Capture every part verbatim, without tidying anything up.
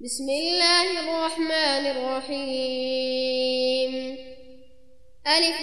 بسم الله الرحمن الرحيم. ألف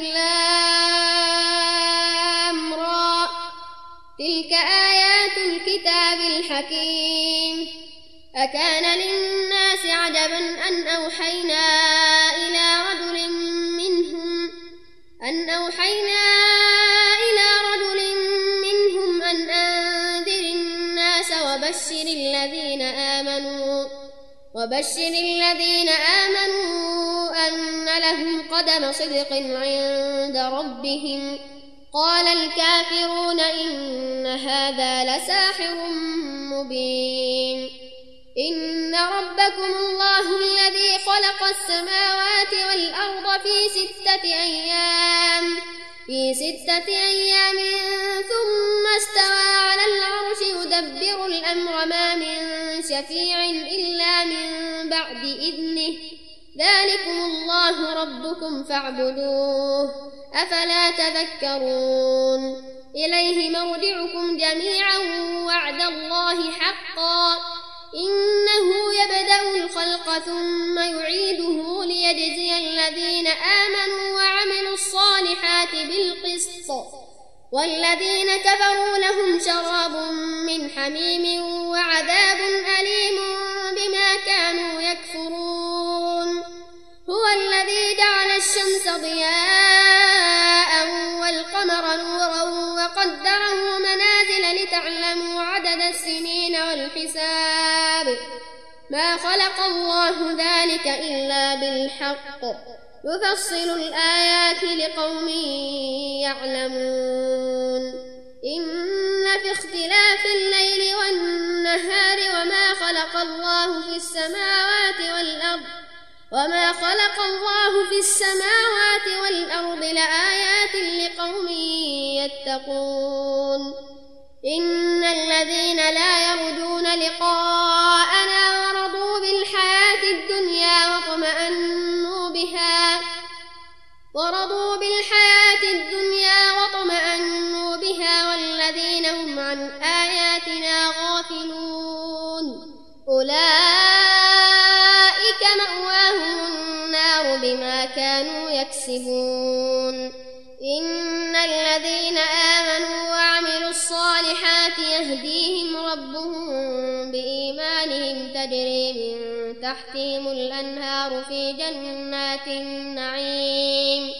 لام را، تلك آيات الكتاب الحكيم. أكان للناس عجبا أن أوحينا إلى رجل منهم أن أوحينا إلى رجل منهم أن أنذر الناس وبشر الذين آمنوا وبشر الذين آمنوا أن لهم قدم صدق عند ربهم. قال الكافرون إن هذا لساحر مبين. إن ربكم الله الذي خلق السماوات والأرض في ستة أيام في ستة أيام ثم استوى على العرش يدبر الأمر ما من شفيع إلا من بعد إذنه. ذلكم الله ربكم فاعبدوه، أفلا تذكرون. إليه مرجعكم جميعا وعد الله حقا، إنه يبدأ الخلق ثم يعيده ليجزي الذين آمنوا وعملوا الصالحات بالقسط، والذين كفروا لهم شراب من حميم وعذاب أليم بما كانوا يكفرون. هو الذي جعل الشمس ضياء والقمر نورا وقدره منازل لتعلموا عدد السنين والحساب. ما خلق الله ذلك إلا بالحق، يفصل الآيات لقوم يعلمون. إن في اختلاف الليل والنهار وما خلق الله في السماوات والأرض وما خلق الله في السماوات والأرض لآيات لقوم يتقون. إن الذين لا يرجون لقاءنا ورضوا بالحياة الدنيا واطمأنوا بها ورضوا بالحياة الدنيا واطمأنوا بها والذين هم عن آياتنا غافلون أولئك مأواهم النار بما كانوا يكسبون. إن الذين آمنوا وعملوا الصالحات يهديهم ربهم بإيمانهم تجري من تحتهم الأنهار في جنات النعيم.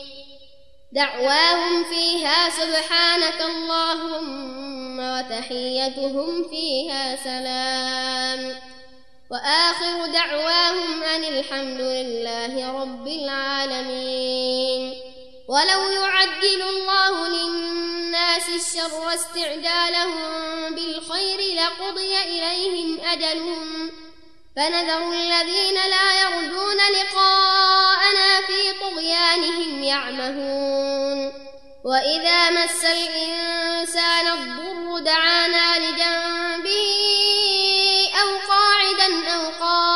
دعواهم فيها سبحانك اللهم وتحيتهم فيها سلام، وآخر دعواهم أن الحمد لله رب العالمين. ولو يعجل الله للناس الشر استعجالهم بالخير لقضي إليهم أجلهم، فنذر الذين لا يرجون لقاءنا في طغيانهم يعمهون. وإذا مس الإنسان الضر دعانا لجنبه أو قاعدا أو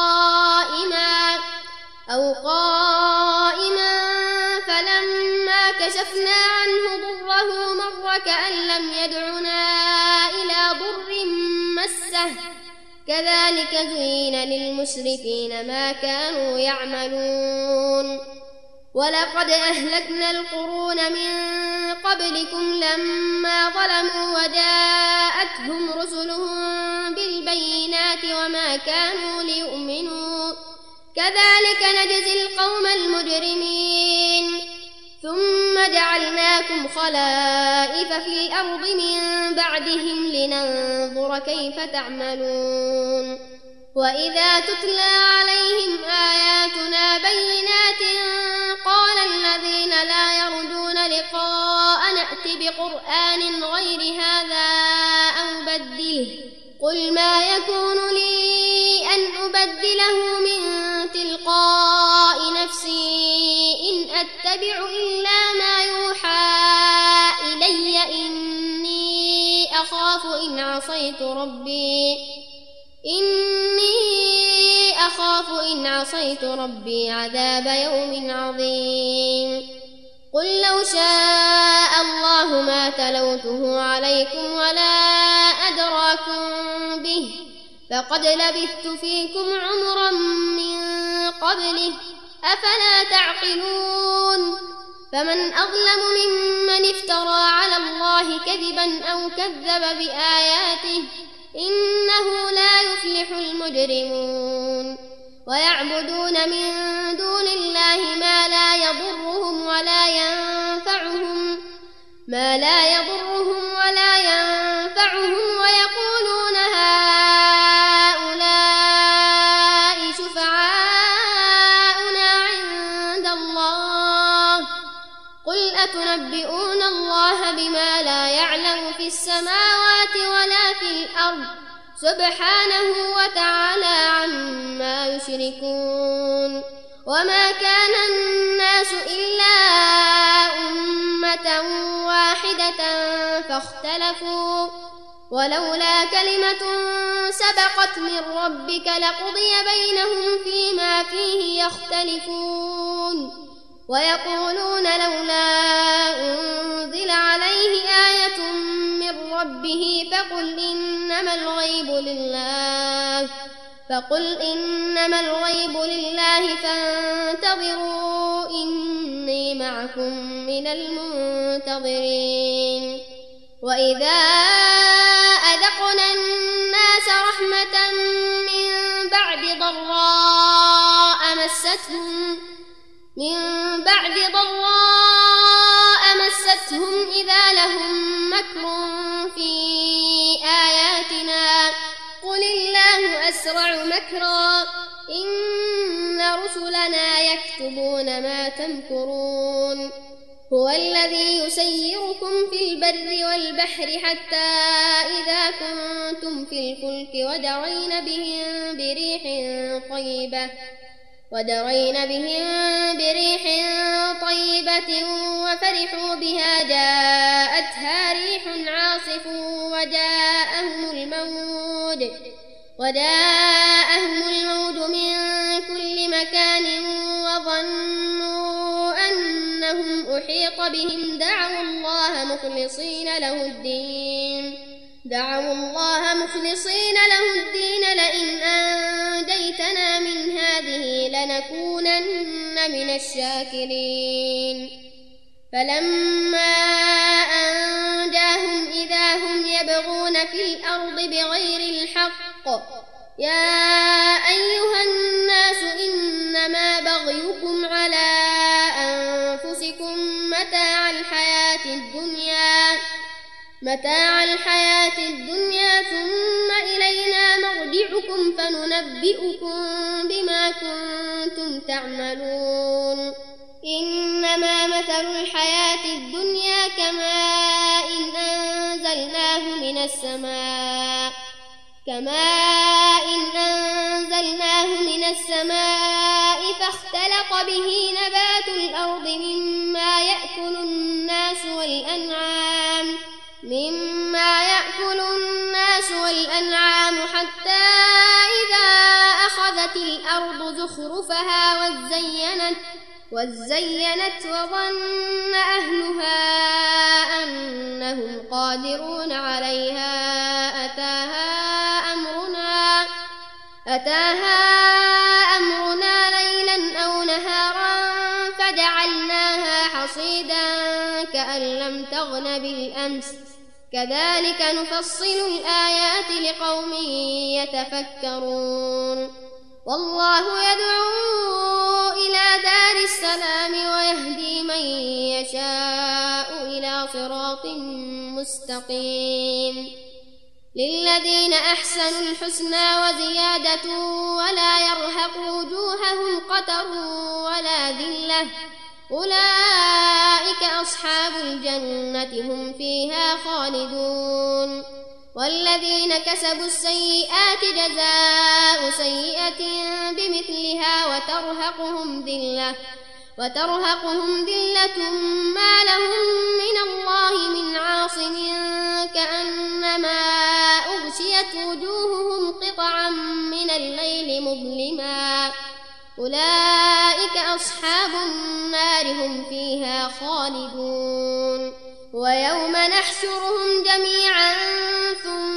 قائما أو قائما فلما كشفنا عنه ضره مر كأن لم يدعنا إلى ضر مسه. كذلك زين للمسرفين ما كانوا يعملون. ولقد أهلكنا القرون من قبلكم لما ظلموا وجاءتهم رسلهم بالبينات وما كانوا ليؤمنوا. كذلك نجزي القوم المجرمين. ثم جعلناكم خلائف في الأرض من بعدهم لننظر كيف تعملون. وإذا تتلى عليهم آياتنا بينات قال الذين لا يرجون لقاء نأت بقرآن غير هذا أو بدله قل ما يكون لي أن أبدله من تلقاء نفسي إن أتبع إلا ما يوحى إلي إني أخاف إن عصيت ربي إني أخاف إن عصيت ربي عذاب يوم عظيم. قل لو شاء الله ما تلوته عليكم ولا أدراكم به فقد لبثت فيكم عمرا قبله أفلا تعقلون فمن أظلم ممن افترى على الله كذبا أو كذب بآياته إنه لا يفلح المجرمون ويعبدون من دون الله ما لا يضرهم ولا ينفعهم ما لا يضرهم ولا ينفعهم ويقولون هؤلاء شفعاؤنا عند الله قل أتنبئون الله بما لا يعلم في السماوات ولا في الأرض سبحانه وتعالى عما يشركون وما كان الناس إلا أمة واحدة فاختلفوا ولولا كلمة سبقت من ربك لقضي بينهم فيما فيه يختلفون ويقولون لولا أنزل عليه آية من ربه فقل إنما الغيب لله فقل إنما الغيب لله فانتظروا إني معكم من المنتظرين وإذا أذقنا الناس رحمة من بعد ضراء مستهم من بعد ضراء مستهم إذا لهم مكر في آياتنا قل الله أسرع مكرا إن رسلنا يكتبون ما تمكرون هو الذي يسيركم في البر والبحر حتى إذا كنتم في الفلك وجرين بهم بريح طيبة ودرين بهم بريح طيبة وفرحوا بها جاءتها ريح عاصف وجاءهم الموج وجاءهم الموج من كل مكان وظنوا أنهم أحيط بهم دعوا الله مخلصين له الدين دعوا الله مخلصين له الدين لئن أنجيتنا من هذه لنكونن من الشاكرين فلما أنجاهم إذا هم يبغون في الأرض بغير الحق يا أيها الناس إنما بغيكم على أنفسكم متاع الحياة الدنيا متاع الحياة الدنيا ثم إلينا مرجعكم فننبئكم بما كنتم تعملون إنما مثل الحياة الدنيا كماء أنزلناه من السماء كماء أنزلناه من السماء فاختلط به نبات الأرض مما يأكل الناس والأنعام مما يأكل الناس والأنعام حتى إذا أخذت الأرض زخرفها وزينت وزينت وظن أهلها أنهم قادرون عليها أتاها أمرنا أتاها أمرنا ليلا أو نهارا فجعلناها حصيدا كأن لم تغن بالأمس كذلك نفصل الآيات لقوم يتفكرون والله يدعو إلى دار السلام ويهدي من يشاء إلى صراط مستقيم للذين أحسنوا الحسنى وزيادة ولا يرهق وجوههم قتر ولا ذلة أولئك أصحاب الجنة هم فيها خالدون والذين كسبوا السيئات جزاء سيئة بمثلها وترهقهم ذلة وترهقهم ذلة ما لهم من الله من عاصم كأنما أغشيت وجوههم قطعا من الليل مظلما أولئك أصحاب النار هم فيها خالدون ويوم نحشرهم جميعا ثم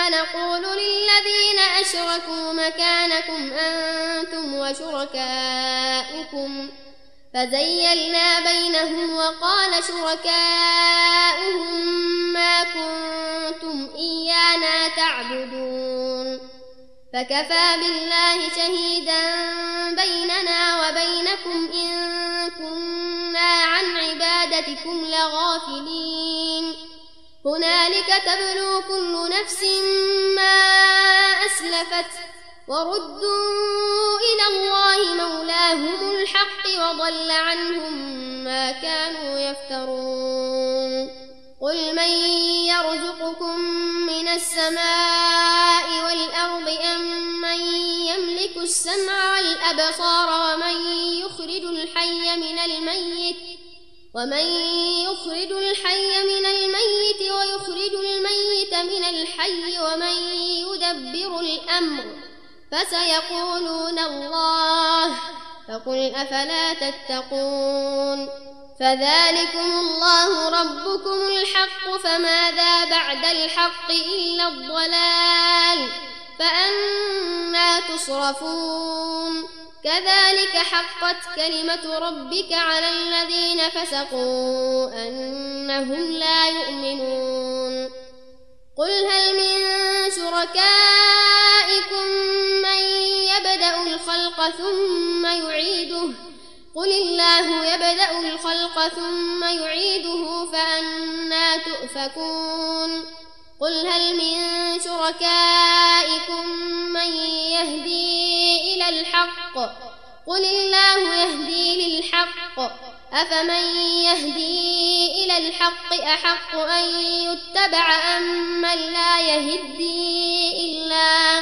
نقول للذين أشركوا مكانكم أنتم وشركاؤكم فزيلنا بينهم وقال شركاؤهم ما كنتم إيانا تعبدون فكفى بالله شهيدا بيننا وبينكم إن كنا عن عبادتكم لغافلين هنالك تبلو كل نفس ما أسلفت وردوا إلى الله مولاهم الحق وضل عنهم ما كانوا يفترون قل من يرزقكم من السماء والأرض أم من يملك السمع والأبصار ومن يخرج الحي من الميت ومن يخرج الحي من الميت ويخرج الميت من الحي ومن يدبر الأمر فسيقولون الله فقل أفلا تتقون فذلكم الله ربكم الحق فماذا بعد الحق إلا الضلال فأنى تصرفون كذلك حقت كلمة ربك على الذين فسقوا أنهم لا يؤمنون قل هل من شركائكم من يبدأ الخلق ثم يعيده قل الله يبدأ الخلق ثم يعيده فأنى تؤفكون قل هل من شركائكم من يهدي إلى الحق قل الله يهدي للحق أفمن يهدي إلى الحق أحق أن يتبع أمن لا يهدي إلا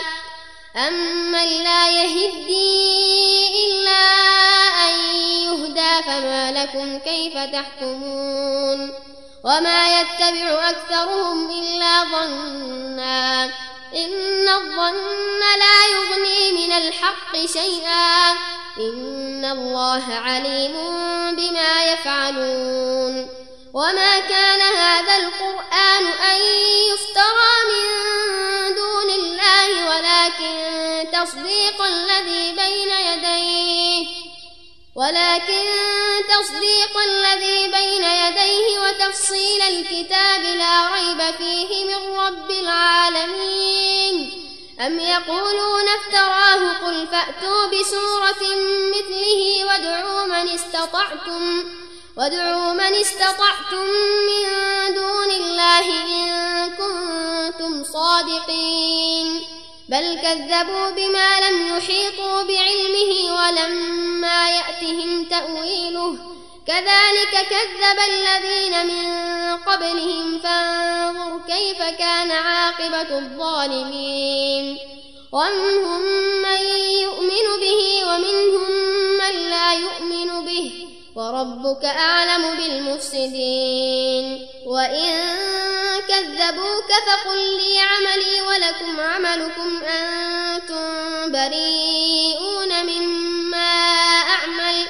أمن لا يهدي إلا أن يهدى فما لكم كيف تحكمون وما يتبع أكثرهم إلا ظنا إن الظن لا يغني من الحق شيئا إن الله عليم بما يفعلون وما كان هذا القرآن أن يفترى من دون الله ولكن تصديق الذي بين يديه ولكن تصديق الذي بين يديه وتفصيل الكتاب لا ريب فيه من رب العالمين أم يقولون افتراه قل فأتوا بسورة مثله وادعوا من استطعتم وادعوا من استطعتم من دون الله إن كنتم صادقين بل كذبوا بما لم يحيطوا بعلمه ولما يأتهم تأويله كذلك كذب الذين من قبلهم فانظر كيف كان عاقبة الظالمين ومنهم من يؤمن به ومنهم من لا يؤمن به وربك أعلم بالمفسدين وإن كذبوك فقل لي عملي ولكم عملكم أنتم بريئون مما أعمل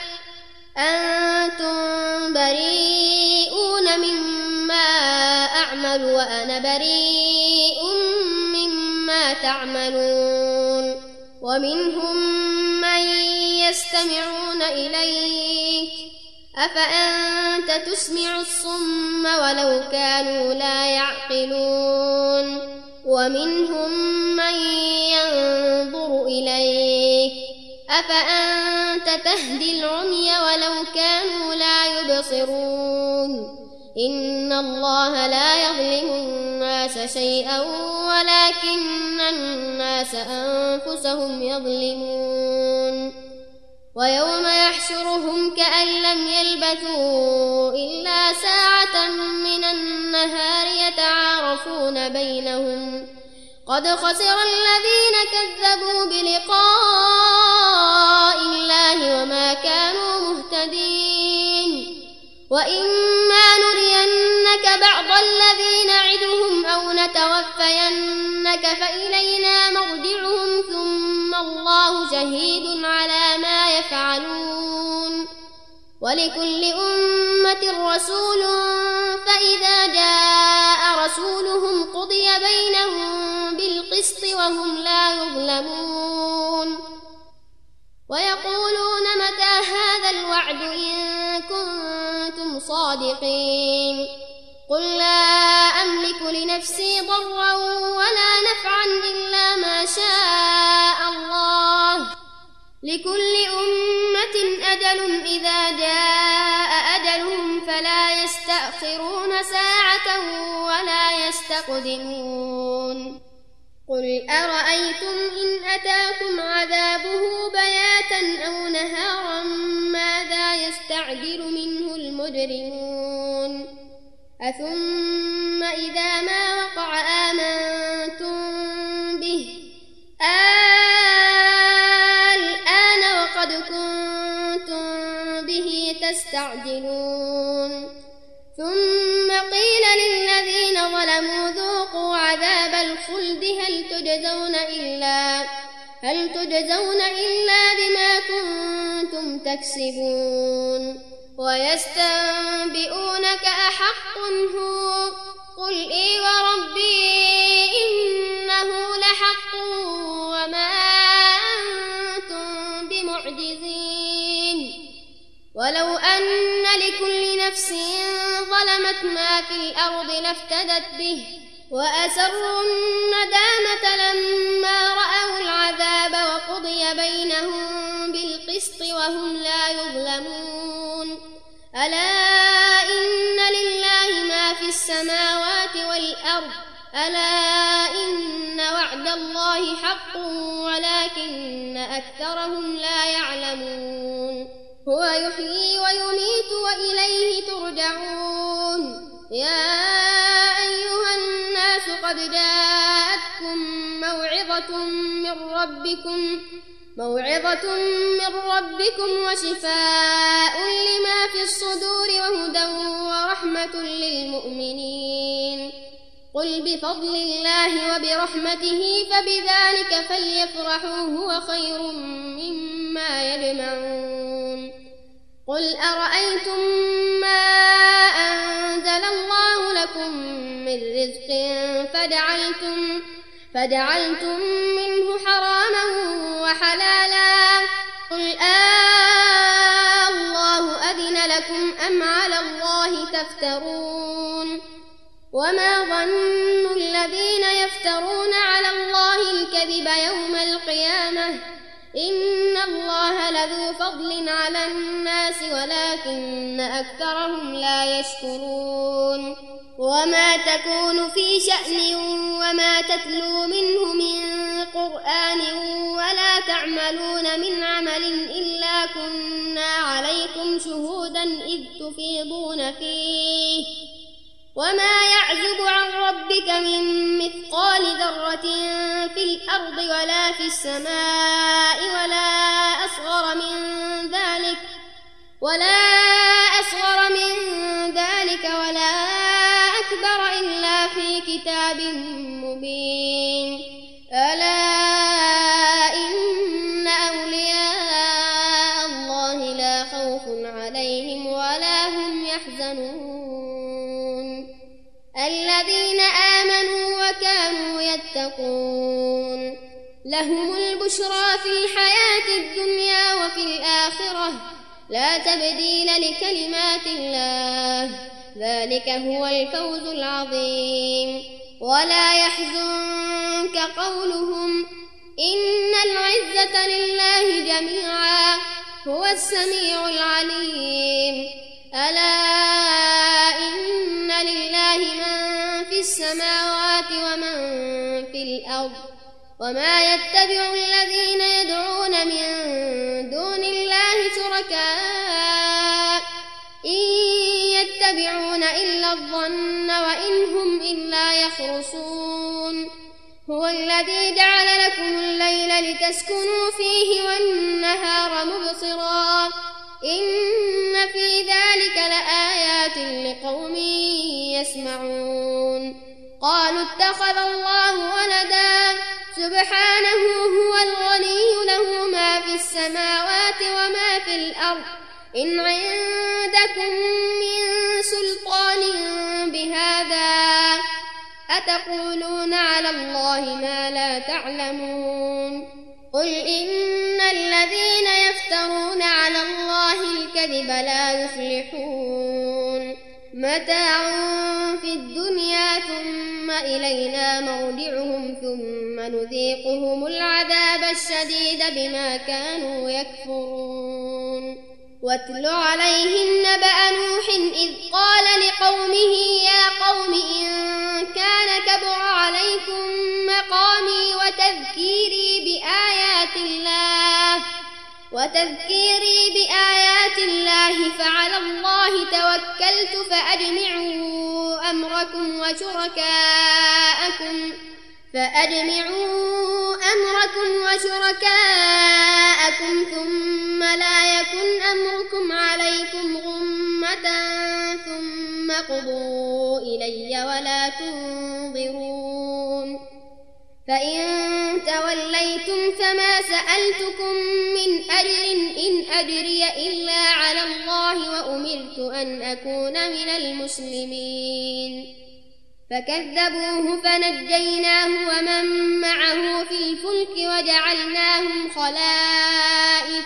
أنتم بريئون مما أعمل وأنا بريء مما تعملون ومنهم من يستمعون إليك أفأنت تسمع الصم ولو كانوا لا يعقلون ومنهم من ينظر إليك أفأنت تهدي العمي ولو كانوا لا يبصرون إن الله لا يظلم الناس شيئا ولكن الناس أنفسهم يظلمون ويوم يحشرهم كأن لم يلبثوا إلا ساعة من النهار يتعارفون بينهم قد خسر الذين كذبوا بلقاء الله وما كانوا مهتدين وإما نرينك بعض الذي نعدهم أو نتوفينك فإلينا مرجعهم ثم الله شهيد على ما يفعلون ولكل أمة رسول فإذا جاء رسولهم قضي بينهم بالله وهم لا يظلمون ويقولون متى هذا الوعد إن كنتم صادقين قل لا أملك لنفسي ضرا ولا نفعا إلا ما شاء الله لكل أمة أجل إذا جاء أجلهم فلا يستأخرون ساعة ولا يستقدمون قل أرأيتم إن أتاكم عذابه بياتا أو نهارا ماذا يستعجل منه المجرمون أثم إذا ما وقع آمنتم به الآن وقد كنتم به تستعجلون ثم قيل للذين ظلموا ذوقوا عذاب الخلد هل تجزون إلا هل تجزون إلا بما كنتم تكسبون ويستنبئونك أحق هو قل إي وربي إنه لحق وما أنتم بمعجزين ولو أن لكل نفس ظلمت ما في الأرض لافتدت به وأسروا الندامة لما رأوا العذاب وقضي بينهم بالقسط وهم لا يظلمون ألا إن لله ما في السماوات والأرض ألا إن وعد الله حق ولكن أكثرهم لا يعلمون هو يحيي ويميت وإليه ترجعون يا أيها الناس قد جاءتكم موعظة من ربكم موعظة من ربكم وشفاء لما في الصدور وهدى ورحمة للمؤمنين قل بفضل الله وبرحمته فبذلك فليفرحوا هو خير مما يجمعون قل أرأيتم ما أنزل الله لكم من رزق فجعلتم فجعلتم منه حراما وحلالا قل آه الله أذن لكم أم على الله تفترون وما ظن الذين يفترون على الله الكذب يوم القيامة إن الله لذو فضل على الناس ولكن أكثرهم لا يشكرون وما تكون في شأن وما تتلو منه من قرآن ولا تعملون من عمل إلا كنا عليكم شهودا إذ تفيضون فيه وما يعزب عن ربك من مثقال ذرة في الأرض ولا في السماء ولا أصغر من ذلك ولا أصغر من ذلك ولا أكبر إلا في كتاب مبين ألا إن أولياء الله لا خوف عليهم ولا هم يحزنون الذين آمنوا وكانوا يتقون لهم البشرى في الحياة الدنيا وفي الآخرة لا تبديل لكلمات الله ذلك هو الفوز العظيم ولا يحزنك قولهم إن العزة لله جميعا هو السميع العليم ألا إن لله من في السماوات ومن في الأرض وما يتبع الذين يدعون من دون الله شركاء إن يتبعون إلا الظن وإن هم إلا يخرصون هو الذي جعل لكم الليل لتسكنوا فيه والنهار مبصرا إن في ذلك لآيات لقوم يسمعون قالوا اتخذ الله ولدا سبحانه هو الغني له ما في السماوات وما في الأرض إن عندكم من سلطان بهذا أتقولون على الله ما لا تعلمون قل إن الذين يفترون على الله الكذب لا يفلحون متاع في الدنيا ثم إلينا مرجعهم ثم نذيقهم العذاب الشديد بما كانوا يكفرون واتل عليهم نبأ نوح إذ قال لقومه يا قوم إن كان كبر عليكم مقامي وتذكيري بآيات الله وتذكيري بآيات الله فعلى الله توكلت فأجمعوا أمركم وشركاءكم فأجمعوا أمركم وشركاءكم ثم لا يكن أمركم عليكم غمة ثم قضوا إلي ولا تنظرون فإن توليتم فما سألتكم من أجر إن أجري إلا على الله وأمرت أن أكون من المسلمين فكذبوه فنجيناه ومن معه في الفلك وجعلناهم خلائف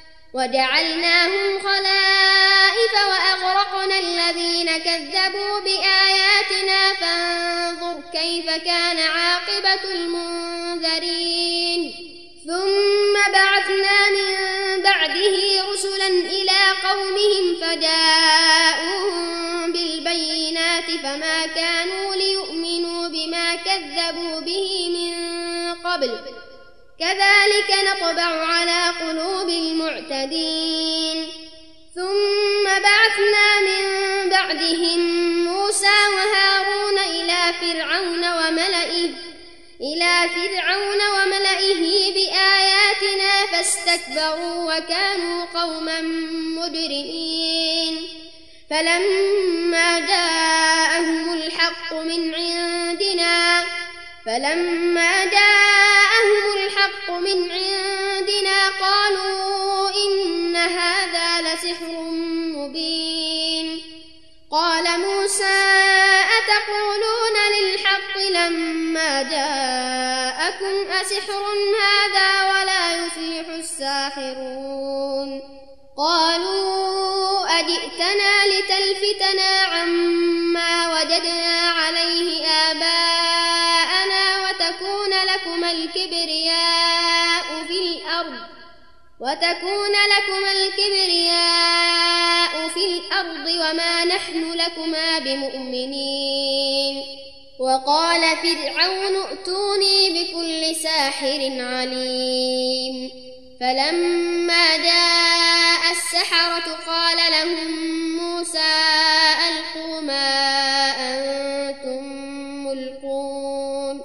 وجعلناهم خلائف وأغرقنا الذين كذبوا بآياتنا فانظر كيف كان عاقبة المنذرين ثم بعثنا من بعده رسلا إلى قومهم فجاءوهم بالبينات فما كانوا ليؤمنوا بما كذبوا به من قبل كذلك نطبع على قلوب المعتدين ثم بعثنا من بعدهم موسى وهارون إلى فرعون وملئه إلى فرعون وملئه بآياتنا فاستكبروا وكانوا قوما مجرمين فلما جاءهم الحق من عندنا فلما جاءهم الحق من عندنا قالوا إن هذا لسحر مبين قال موسى أتقولون للحق لما جاءكم أسحر هذا ولا يفلح الساحرون قالوا أجئتنا لتلفتنا عما وجدنا عليه آباءنا وتكون لكما الكبرياء في الأرض وتكون لكما الكبرياء في الأرض وما نحن لكما بمؤمنين وقال فرعون ائتوني بكل ساحر عليم فلما جاء السحرة قال لهم موسى ألقوا ما أنتم ملقون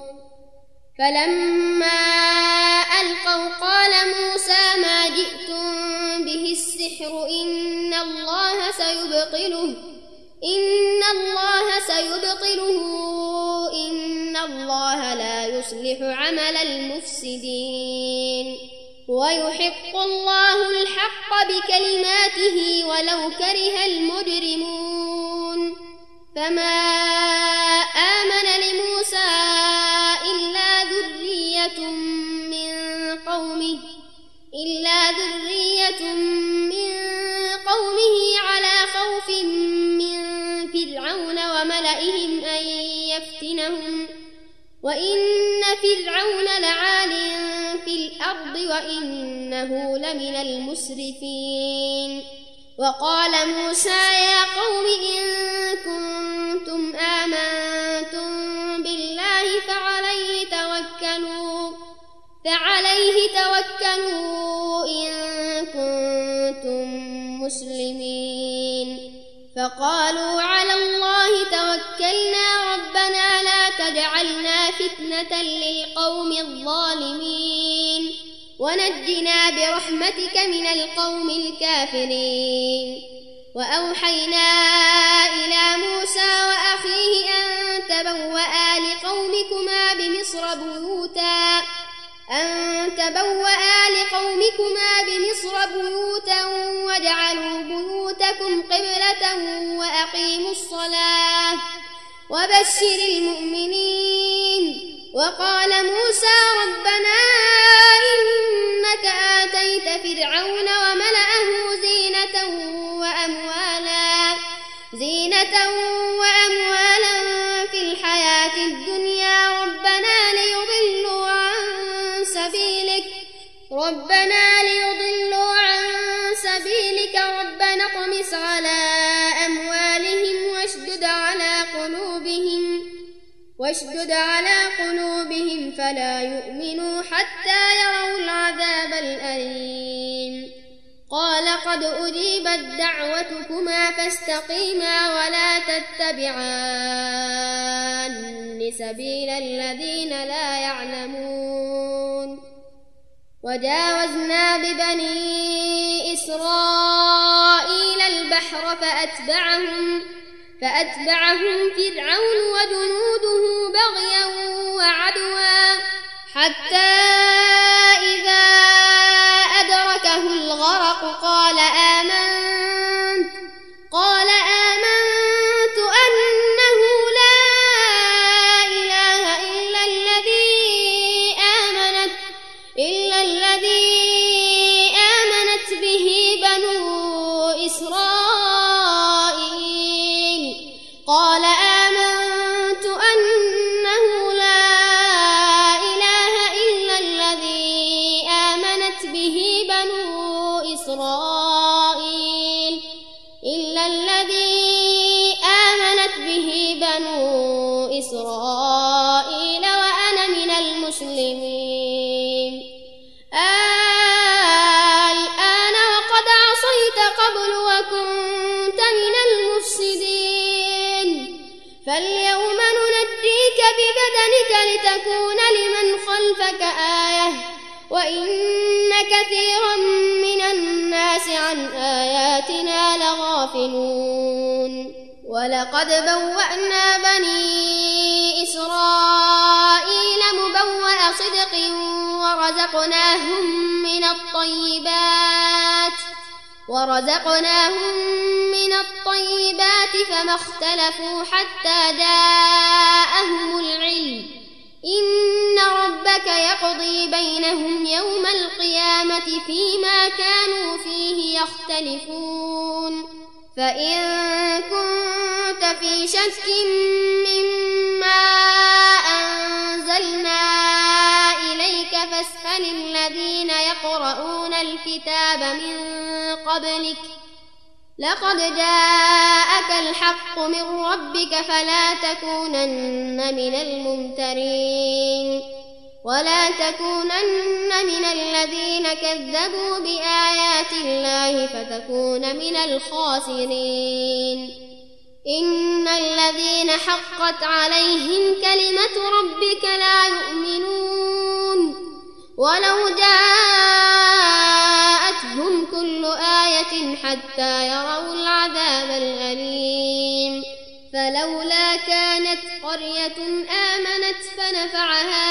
فلما ألقوا قال موسى ما جئتم به السحر إن الله سيبطله إن الله سيبطله إن الله لا يصلح عمل المفسدين ويحق الله الحق بكلماته ولو كره المجرمون فما آمن لموسى إلا ذرية من قومه إلا ذرية من قومه على خوف من فرعون وملئهم أن يفتنهم وإن فرعون لعال في الأرض وإنه لمن المسرفين وقال موسى يا قوم إن كنتم آمنتم بالله فعليه توكلوا فعليه توكلوا إن كنتم مسلمين فقالوا على الله توكلنا ربنا لا تجعلنا فتنة للقوم الظالمين ونجنا برحمتك من القوم الكافرين وأوحينا إلى موسى وأخيه أن تبوأ لقومكما بمصر بيوتا أن تبوأ لقومكما بمصر بيوتا واجعلوا بيوتكم قبلة وأقيموا الصلاة وبشر المؤمنين. وقال موسى ربنا إنك آتيت فرعون وملأه زينة وأموالا زينة وأموالا في الحياة الدنيا ربنا ليضلوا عن سبيلك ربنا ليضلوا عن سبيلك ربنا اطمس على أموالهم واشدد على قلوبهم واشدد على قلوبهم فلا يؤمنوا حتى يروا العذاب الأليم. قال قد أجيبت دعوتكما فاستقيما ولا تتبعان سبيل الذين لا يعلمون. وجاوزنا ببني إسرائيل البحر فأتبعهم فأتبعهم فرعون وجنوده بغيا وعدوا حتى إذا أدركه الغرق قال آمنت قال آمنت أنه لا إله إلا الذي آمنت إلا الذي آمنت به بنو إسرائيل قال آمنت أنه لا إله إلا الذي آمنت به بنو إسرائيل إلا الذي آمنت به بنو إسرائيل وأنا من المسلمين. الآن وقد عصيت قبل وكنت من المفسدين فاليوم ننجيك ببدنك لتكون لمن خلفك آية وإن كثيرا من الناس عن آياتنا لغافلون. ولقد بوأنا بني إسرائيل مبوأ صدق ورزقناهم من الطيبات ورزقناهم من الطيبات فما اختلفوا حتى جاءهم العلم إن ربك يقضي بينهم يوم القيامة فيما كانوا فيه يختلفون. فإن كنت في شك مما أنزلنا إليك فاسأل الذين يقرؤون الكتاب من قبلك لقد جاءك الحق من ربك فلا تكونن من الممترين ولا تكونن من الذين كذبوا بآيات الله فتكون من الخاسرين. إن الذين حقت عليهم كلمة ربك لا يؤمنون ولو جاءتهم كل آية حتى يروا العذاب الأليم. فلولا كانت قرية آمنت فنفعها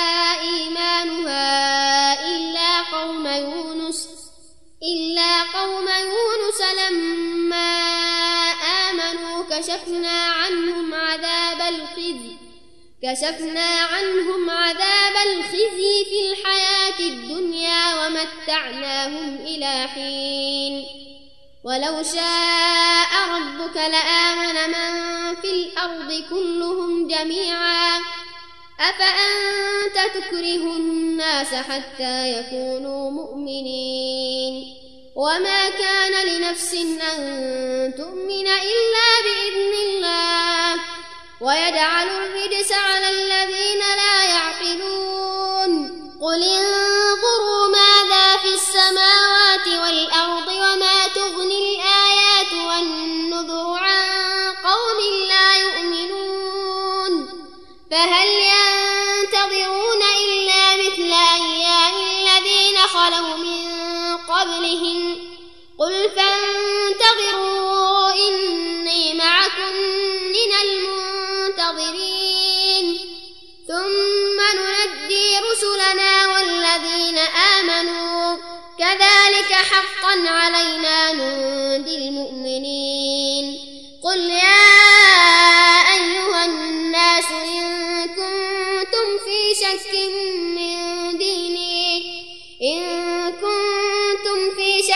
إيمانها إلا قوم يونس إلا قوم يونس لما آمنوا كشفنا عنهم عذاب الخزي كشفنا عنهم عذاب الخزي في الحياة الدنيا ومتعناهم إلى حين. ولو شاء ربك لآمن من في الأرض كلهم جميعا أفأنت تكره الناس حتى يكونوا مؤمنين. وما كان لنفس أن تؤمن إلا بإذن الله ويجعل الرجس على الذين لا يعقلون. قل انظروا ماذا في السماوات والأرض وما تغني الآيات والنذر عن قوم لا يؤمنون فهل ينتظرون إلا مثل أيام الذين خلوا من قبلهم قل فانتظروا إني معكم من المنتظرين ثم ننجي رسلنا والذين آمنوا كذلك حقا علينا ننجي المؤمنين. قل يا أيها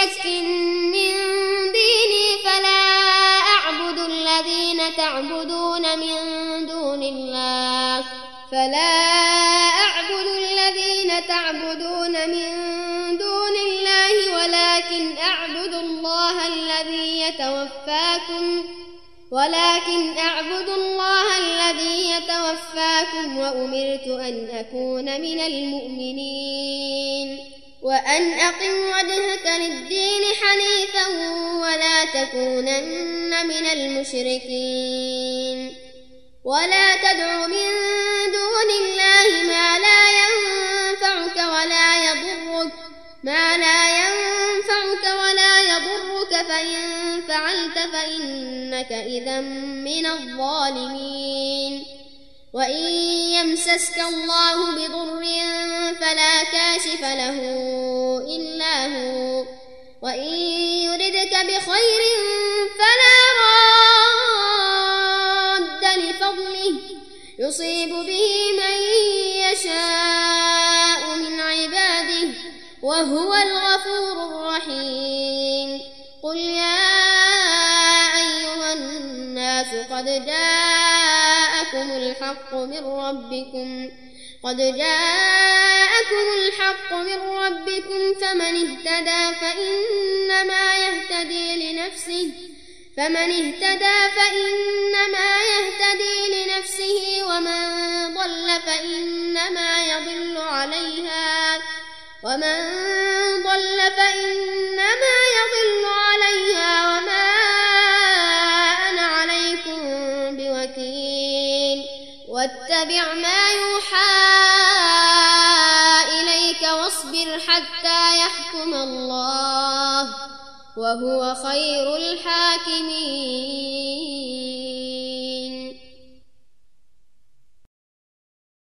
شك من ديني فلا أعبد الذين تعبدون من دون الله فلا أعبد الذين تعبدون من دون الله ولكن أعبد الله الذي يتوفاكم ولكن أعبد الله الذي يتوفاكم وأمرت أن أكون من المؤمنين وأن أقم وجهك للدين حنيفا ولا تكونن من المشركين ولا تدع من دون الله ما لا ينفعك ولا يضرك ما لا ينفعك ولا يضرك فإن فعلت فإنك إذا من الظالمين وإن يمسسك الله بضر فلا كاشف له إلا هو وإن يردك بخير فلا راد لفضله يصيب به من يشاء من عباده وهو الغفور الرحيم قل يا أيها الناس قد جاءكم الحق من ربكم قد جاءكم الحق من ربكم فمن اهتدى فإنما يهتدي لنفسه فمن اهتدى فإنما يهتدي لنفسه ومن ضل فإنما يضل عليها ومن ضل فإنما يضل عليها وما أنا عليكم بوكيل واتبع ما يوحى إليك واصبر حتى يحكم الله وهو خير الحاكمين.